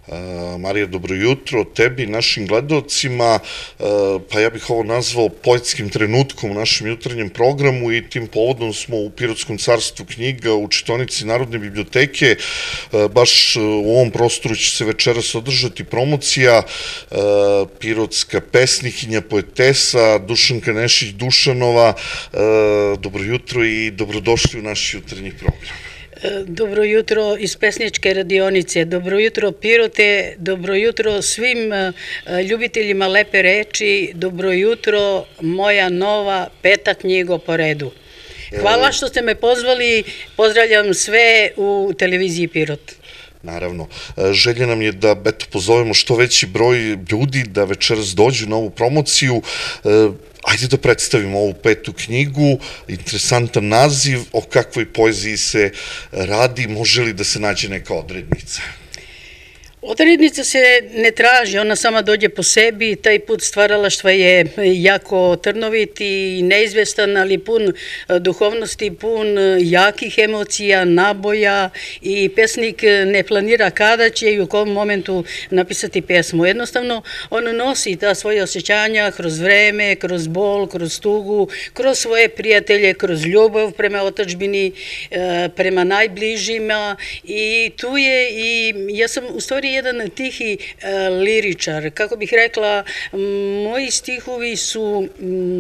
Marija, dobro jutro tebi i našim gledalcima. Pa ja bih ovo nazvao poetskim trenutkom u našem jutarnjem programu i tim povodom smo u Pirotskom carstvu knjiga u čitaonici Narodne biblioteke. Baš u ovom prostoru će se večeras održati promocija pirotska pesnikinja, poetesa Dušanka Nešić-Dušanova. Dobro jutro i dobrodošli u naš jutarnji program. Dobro jutro iz pesničke radionice, dobro jutro Pirote, dobro jutro svim ljubiteljima lepe reči, dobro jutro moja nova peta knjiga po redu. Hvala što ste me pozvali, pozdravljam sve u televiziji Pirot. Naravno, želja nam je da pozovemo što veći broj ljudi da večeras dođu na ovu promociju. Ajde da predstavimo ovu petu knjigu, interesantan naziv, o kakvoj poeziji se radi, može li da se nađe neka odrednica? Odrednica se ne traži, ona sama dođe po sebi, taj put stvaralaštva je jako trnovit i neizvestan, ali pun duhovnosti, pun jakih emocija, naboja i pesnik ne planira kada će i u kom momentu napisati pesmu. Jednostavno, on nosi ta svoje osjećanja kroz vreme, kroz bol, kroz tugu, kroz svoje prijatelje, kroz ljubav prema otadžbini, prema najbližima i tu je i ja sam u stvari jedan tihi liričar. Kako bih rekla, moji stihovi su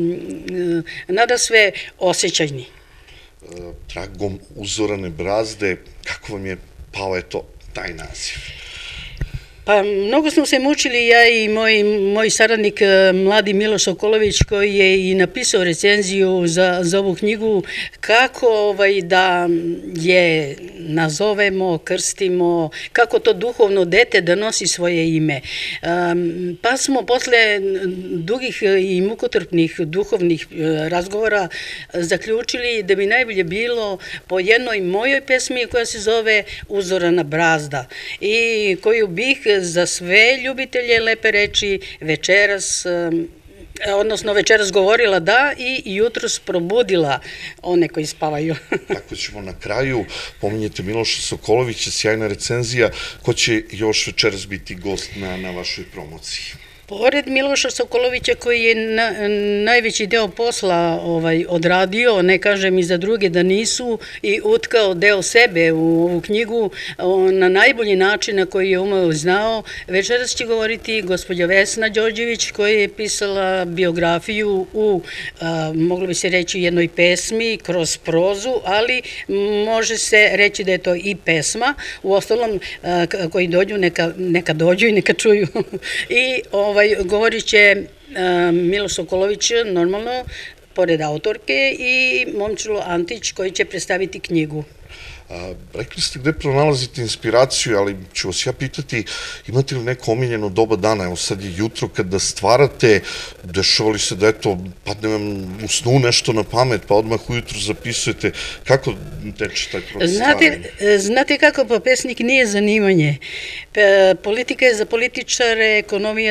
nadasve osjećajni. Tragom uzorane brazde, kako vam je pao taj naziv? Pa mnogo smo se mučili, ja i moj saradnik mladi Miloš Sokolović, koji je i napisao recenziju za ovu knjigu, kako da je nazovemo, krstimo, kako to duhovno dete da nosi svoje ime. Pa smo posle dugih i mukotrpnih duhovnih razgovora zaključili da bi najbolje bilo po jednoj mojoj pesmi koja se zove Uzorana brazda i koju bih za sve ljubitelje lepe reči večeras govorila da i jutros probudila one koji spavaju. Tako ćemo na kraju, pominjete Miloša Sokolovića, sjajna recenzija, ko će još večeras biti gost na vašoj promociji? Pored Miloša Sokolovića koji je najveći deo posla odradio, ne kažem i za druge da nisu, i utkao deo sebe u ovu knjigu na najbolji način na koji je umeo znao, večeras će govoriti gospođa Vesna Đorđević koja je pisala biografiju u, moglo bi se reći, jednoj pesmi kroz prozu, ali može se reći da je to i pesma. U ostalom, koji dođu, neka dođu i neka čuju. I govorit će Miloš Sokolović, normalno, pored autorke, i Momčilo Antić koji će predstaviti knjigu. Rekli ste gde pronalazite inspiraciju, ali ću vas ja pitati, imate li neko omiljeno doba dana? Evo sad je jutro kada stvarate, dešavali se da padne vam u snu nešto na pamet, pa odmah ujutru zapisujete. Kako teče taj proces stvaranja? Znate kako, pa pesnik nije zanimanje. Politika je za političare, ekonomija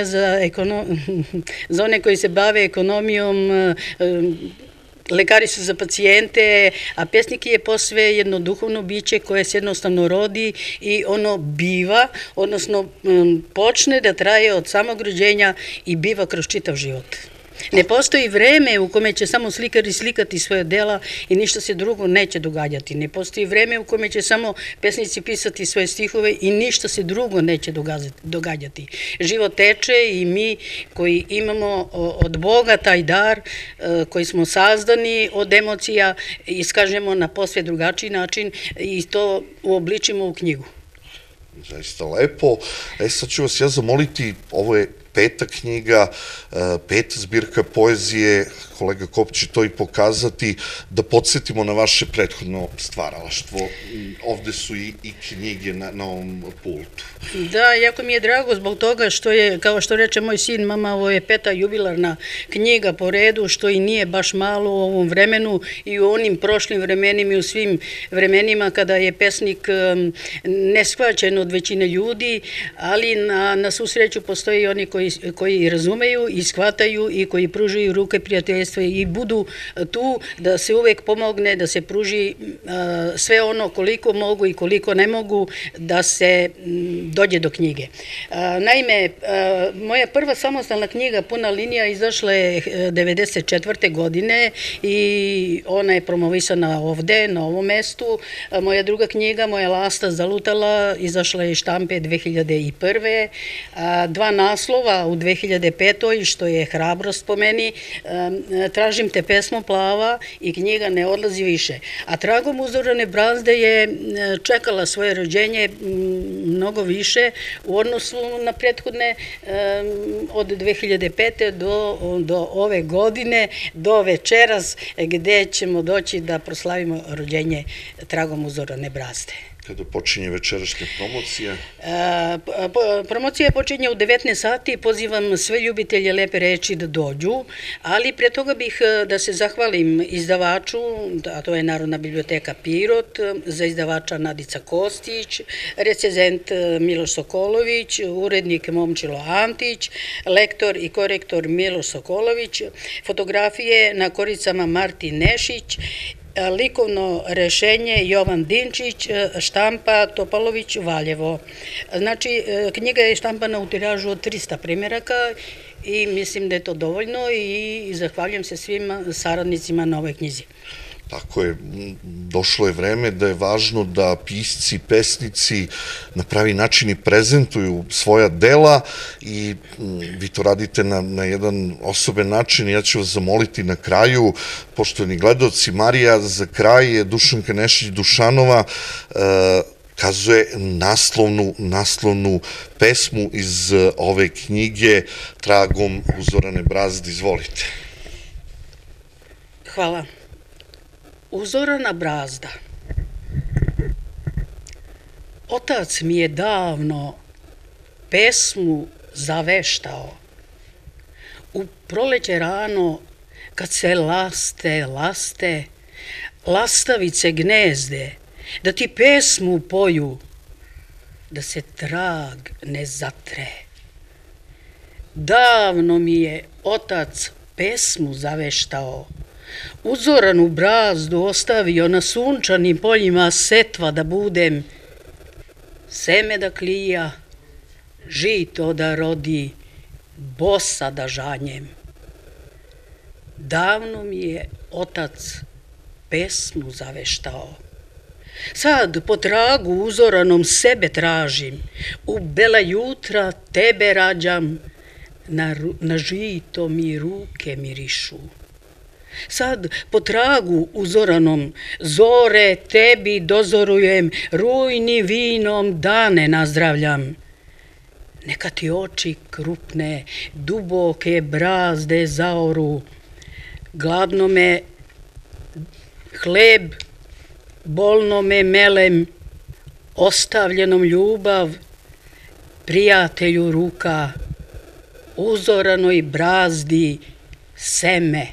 za one koji se bave ekonomijom, lekari su za pacijente, a pesnik je posve jedno duhovno biće koje se jednostavno rodi i ono biva, odnosno počne da traje od samog rođenja i biva kroz čitav život. Ne postoji vreme u kome će samo slikari slikati svoje dela i ništa se drugo neće događati. Ne postoji vreme u kome će samo pesnici pisati svoje stihove i ništa se drugo neće događati. Život teče i mi koji imamo od Boga taj dar, koji smo sazdani od emocija, iskažemo na posve drugačiji način i to uobličimo u knjigu. Zaista lepo. Sad ću vas ja zamoliti, ovo je peta knjiga, peta zbirka poezije, kolega Kop će to i pokazati, da podsjetimo na vaše prethodno stvaralaštvo. Ovde su i knjige na ovom pultu. Da, jako mi je drago zbog toga što je, kao što reče moj sin, mama, ovo je peta jubilarna knjiga po redu, što i nije baš malo u ovom vremenu i u onim prošlim vremenima i u svim vremenima kada je pesnik neshvaćen od većine ljudi, ali na svu sreću postoji i oni koji koji razumeju i shvataju i koji pružaju ruke prijateljstva i budu tu da se uvek pomogne, da se pruži sve ono koliko mogu i koliko ne mogu da se dođe do knjige. Naime, moja prva samostalna knjiga Puna linija izašla je 1994. godine i ona je promovisana ovde, na ovom mestu. Moja druga knjiga, Moja lasta zalutala, izašla je iz štampe 2001. Dva naslova u 2005. što je hrabrost po meni, Tražim te pesmo plava i knjiga Ne odlazi više. A Tragom uzorane brazde je čekala svoje rođenje mnogo više u odnosu na prethodne od 2005. do ove godine, do večeras gde ćemo doći da proslavimo rođenje Tragom uzorane brazde. Kada počinje večerašnja promocija? Promocija počinje u 19 sati, pozivam sve ljubitelje lepe reči da dođu, ali pre toga bih da se zahvalim izdavaču, a to je Narodna biblioteka Pirot, za izdavača Nadica Kostić, recenzent Miloš Sokolović, urednik Momčilo Antić, lektor i korektor Miloš Sokolović, fotografije na koricama Martin Nešić, likovno rešenje Jovan Dinčić, štampa Topalović Valjevo. Znači, knjiga je štampana u tiražu od 300 primeraka i mislim da je to dovoljno i zahvaljujem se svim saradnicima na ovoj knjizi. Tako je, došlo je vreme da je važno da pisci, pesnici na pravi način i prezentuju svoja dela i vi to radite na jedan osoben način. Ja ću vas zamoliti na kraju, poštovani gledaoci, Marija, za kraj je Dušanka Nešić-Dušanova kazuje naslovnu pesmu iz ove knjige Tragom uzorane brazde. Izvolite. Hvala. Uzorana brazda. Otac mi je davno pesmu zaveštao. U proleće rano, kad se laste, lastavice gnezde, da ti pesmu poju, da se trag ne zatre. Davno mi je otac pesmu zaveštao, uzoranu brazdu ostavio na sunčanim poljima setva da budem, seme da klija, žito da rodi, bosa da žanjem. Davno mi je otac pesmu zaveštao. Sad po tragu uzoranom sebe tražim, u bela jutra tebe rađam, na žito mi ruke mirišu. Sad po tragu uzoranom zore tebi dozorujem, rujni vinom dane nazdravljam. Neka ti oči krupne, duboke brazde zaoru, gladno me hleb, bolno me melem, ostavljenom ljubav, prijatelju ruka, uzoranoj brazdi seme.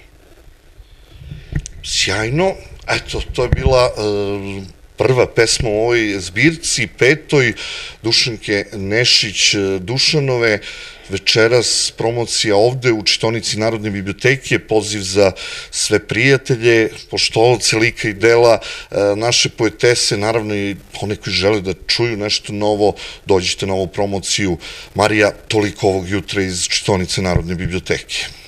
Sjajno, eto, to je bila prva pesma u ovoj zbirci, petoj, Dušanke Nešić-Dušanove. Večeras promocija ovde u čitaonici Narodne biblioteke, poziv za sve prijatelje, poštovalce lika i dela, naše poetese, naravno i one koji žele da čuju nešto novo, dođite na ovu promociju. Marija, toliko ovog jutra iz čitaonice Narodne biblioteke.